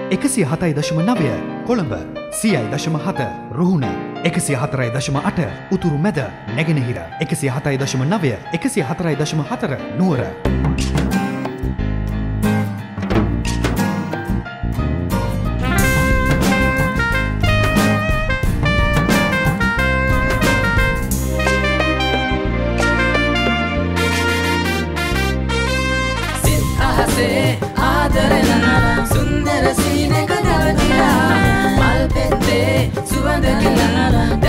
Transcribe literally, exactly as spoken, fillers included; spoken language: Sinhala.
එකසිය හතයි දශම නවය කොළඹ, සියයි දශම හත රුහුණ, එකසිය හතරයි දශම අට උතුරු මැද නැගෙනහිර, එකසිය හතයි දශම නවය එකසිය හතරයි දශම හතර නුවර. सुंदर सीने का दरदिया मल पे सुवंद गिला